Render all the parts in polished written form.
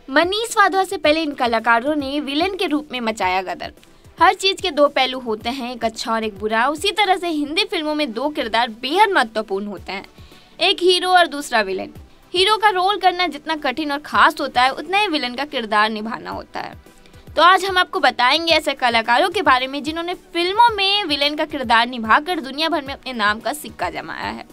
मनीष वाधवा से पहले इन कलाकारों ने विलेन के रूप में मचाया गदर। हर चीज के दो पहलू होते हैं, एक अच्छा और एक बुरा। उसी तरह से हिंदी फिल्मों में दो किरदार बेहद महत्वपूर्ण होते हैं, एक हीरो और दूसरा विलेन। हीरो का रोल करना जितना कठिन और खास होता है, उतना ही विलेन का किरदार निभाना होता है। तो आज हम आपको बताएंगे ऐसे कलाकारों के बारे में जिन्होंने फिल्मों में विलेन का किरदार निभाकर दुनिया भर में अपने नाम का सिक्का जमाया है।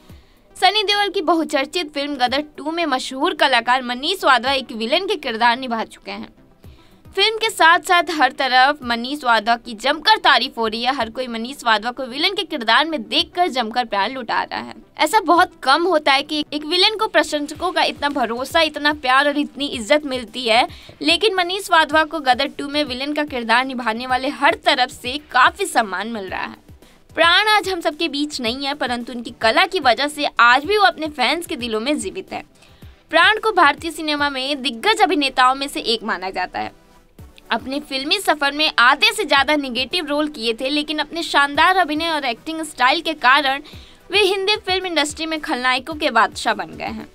सनी देओल की बहुचर्चित फिल्म गदर 2 में मशहूर कलाकार मनीष वाधवा एक विलेन के किरदार निभा चुके हैं। फिल्म के साथ साथ हर तरफ मनीष वाधवा की जमकर तारीफ हो रही है। हर कोई मनीष वाधवा को विलेन के किरदार में देखकर जमकर प्यार लुटा रहा है। ऐसा बहुत कम होता है कि एक विलेन को प्रशंसकों का इतना भरोसा, इतना प्यार और इतनी इज्जत मिलती है, लेकिन मनीष वाधवा को गदर 2 में विलेन का किरदार निभाने वाले हर तरफ से काफी सम्मान मिल रहा है। प्राण आज हम सबके बीच नहीं है, परंतु उनकी कला की वजह से आज भी वो अपने फैंस के दिलों में जीवित है। प्राण को भारतीय सिनेमा में दिग्गज अभिनेताओं में से एक माना जाता है। अपने फिल्मी सफर में आधे से ज्यादा निगेटिव रोल किए थे, लेकिन अपने शानदार अभिनय और एक्टिंग स्टाइल के कारण वे हिंदी फिल्म इंडस्ट्री में खलनायकों के बादशाह बन गए हैं।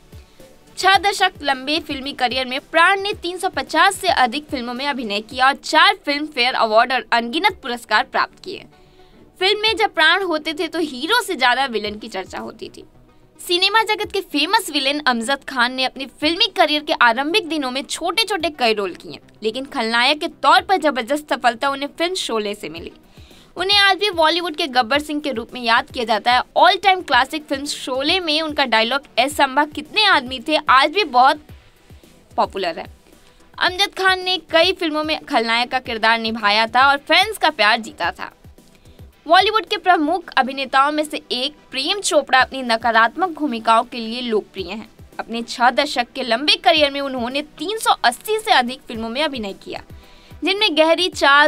6 दशक लंबे फिल्मी करियर में प्राण ने 350 से अधिक फिल्मों में अभिनय किया और 4 फिल्म फेयर अवार्ड और अनगिनत पुरस्कार प्राप्त किए। फिल्म में जब प्राण होते थे तो हीरो से ज्यादा विलेन की चर्चा होती थी। सिनेमा जगत के फेमस विलेन अमजद खान ने अपने फिल्मी करियर के आरंभिक दिनों में छोटे छोटे कई रोल किए, लेकिन खलनायक के तौर पर जबरदस्त सफलता उन्हें फिल्म शोले से मिली। उन्हें आज भी बॉलीवुड के गब्बर सिंह के रूप में याद किया जाता है। All time classic film Sholay में उनका डायलॉग "ए संभा कितने आदमी थे" आज भी बहुत पॉपुलर है। अमजद खान ने कई फिल्मों में खलनायक का किरदार निभाया था और फैंस का प्यार जीता था। बॉलीवुड के प्रमुख अभिनेताओं में से एक प्रेम चोपड़ा अपनी नकारात्मक भूमिकाओं के लिए लोकप्रिय हैं। अपने 6 दशक के लंबे करियर में उन्होंने 380 से अधिक फिल्मों में अभिनय किया, जिनमें गहरी चाल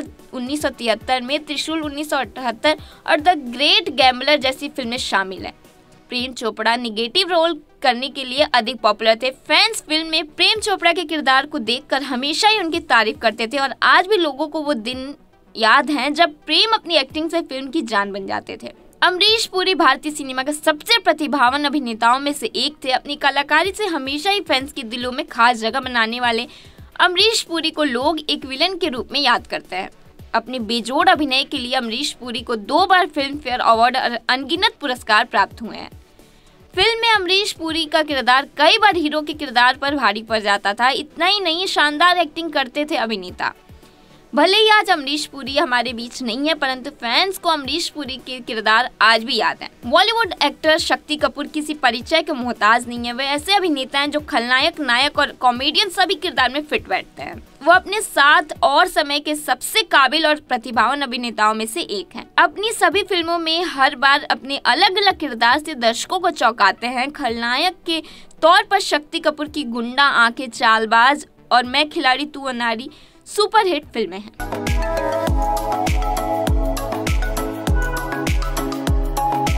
1973 में, त्रिशूल 1978 और द ग्रेट गैम्बलर जैसी फिल्में शामिल हैं। प्रेम चोपड़ा निगेटिव रोल करने के लिए अधिक पॉपुलर थे। फैंस फिल्म में प्रेम चोपड़ा के किरदार को देखकर हमेशा ही उनकी तारीफ करते थे और आज भी लोगों को वो दिन याद हैं जब प्रेम अपनी एक्टिंग से फिल्म की जान बन जाते थे। अमरीश पुरी भारतीय सिनेमा के सबसे प्रतिभावान अभिनेताओं में से एक थे। अपनी कलाकारी से हमेशा ही फैंस के दिलों में खास जगह बनाने वाले अमरीश पुरी को लोग एक विलेन के रूप में याद करते हैं। अपने बेजोड़ अभिनय के लिए अमरीश पुरी को 2 बार फिल्म फेयर अवार्ड और अनगिनत पुरस्कार प्राप्त हुए हैं। फिल्म में अमरीश पुरी का किरदार कई बार हीरो के किरदार पर भारी पड़ जाता था। इतना ही नहीं, शानदार एक्टिंग करते थे अभिनेता। भले ही आज अमरीश पुरी हमारे बीच नहीं है, परंतु फैंस को अमरीश पुरी के किरदार आज भी याद हैं। बॉलीवुड एक्टर शक्ति कपूर किसी परिचय के मोहताज नहीं है। वे ऐसे अभिनेता हैं जो खलनायक, नायक और कॉमेडियन सभी किरदार में फिट बैठते हैं। वो अपने साथ और समय के सबसे काबिल और प्रतिभावान अभिनेताओं में से एक हैं। अपनी सभी फिल्मों में हर बार अपने अलग अलग किरदार से दर्शकों को चौंकाते हैं। खलनायक के तौर पर शक्ति कपूर की गुंडा, आंखें, चालबाज और मैं खिलाड़ी तू अनारी सुपरहिट फिल्में हैं।